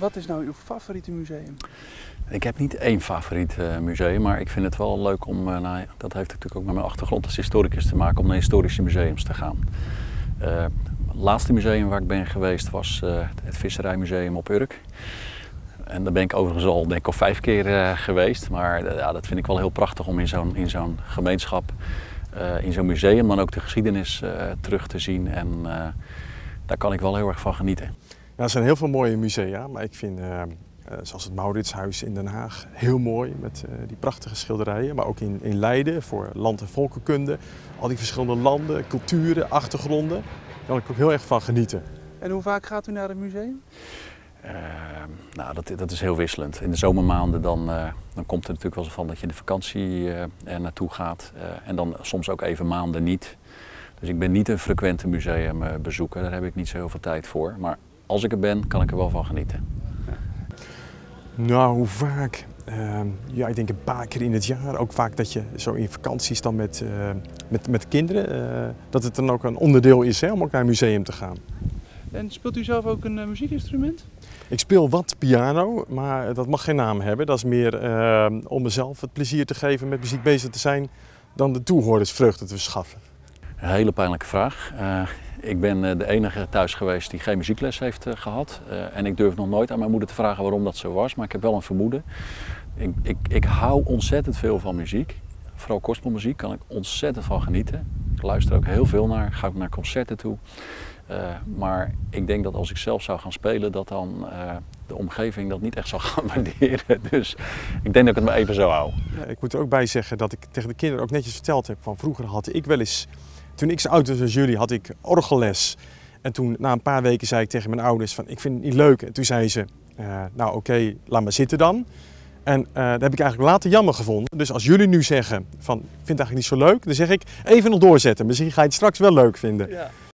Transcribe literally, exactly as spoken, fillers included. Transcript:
Wat is nou uw favoriete museum? Ik heb niet één favoriet uh, museum, maar ik vind het wel leuk om, uh, nou, dat heeft natuurlijk ook met mijn achtergrond als historicus te maken, om naar historische museums te gaan. Uh, het laatste museum waar ik ben geweest was uh, het Visserijmuseum op Urk. En daar ben ik overigens al denk ik al vijf keer uh, geweest, maar uh, ja, dat vind ik wel heel prachtig om in zo'n in zo'n gemeenschap, uh, in zo'n museum dan ook de geschiedenis uh, terug te zien en uh, daar kan ik wel heel erg van genieten. Ja, er zijn heel veel mooie musea, maar ik vind, uh, uh, zoals het Mauritshuis in Den Haag, heel mooi met uh, die prachtige schilderijen. Maar ook in, in Leiden voor land- en volkenkunde, al die verschillende landen, culturen, achtergronden, daar kan ik ook heel erg van genieten. En hoe vaak gaat u naar een museum? Uh, nou, dat, dat is heel wisselend. In de zomermaanden dan, uh, dan komt er natuurlijk wel eens van dat je de vakantie uh, er naartoe gaat. Uh, en dan soms ook even maanden niet. Dus ik ben niet een frequente museumbezoeker, daar heb ik niet zo heel veel tijd voor. Maar als ik er ben, kan ik er wel van genieten. Ja. Nou, hoe vaak? Uh, ja, ik denk een paar keer in het jaar. Ook vaak dat je zo in vakanties dan met, uh, met, met kinderen, uh, dat het dan ook een onderdeel is hè, om ook naar een museum te gaan. En speelt u zelf ook een uh, muziekinstrument? Ik speel wat piano, maar dat mag geen naam hebben. Dat is meer uh, om mezelf het plezier te geven met muziek bezig te zijn dan de toehoorders vreugde te verschaffen. Een hele pijnlijke vraag. Uh, ik ben uh, de enige thuis geweest die geen muziekles heeft uh, gehad. Uh, en ik durf nog nooit aan mijn moeder te vragen waarom dat zo was, maar ik heb wel een vermoeden. Ik, ik, ik hou ontzettend veel van muziek. Vooral gospelmuziek kan ik ontzettend van genieten. Ik luister ook heel veel naar, ga ook naar concerten toe. Uh, maar ik denk dat als ik zelf zou gaan spelen, dat dan uh, de omgeving dat niet echt zal gaan waarderen. Dus ik denk dat ik het maar even zo hou. Ja, ik moet er ook bij zeggen dat ik tegen de kinderen ook netjes verteld heb van vroeger had ik wel eens, toen ik zo oud was als jullie, had ik orgelles. En toen na een paar weken zei ik tegen mijn ouders van ik vind het niet leuk. En toen zei ze, uh, nou oké, okay, laat maar zitten dan. En uh, dat heb ik eigenlijk later jammer gevonden. Dus als jullie nu zeggen van ik vind het eigenlijk niet zo leuk, dan zeg ik even nog doorzetten. Misschien ga je het straks wel leuk vinden. Ja.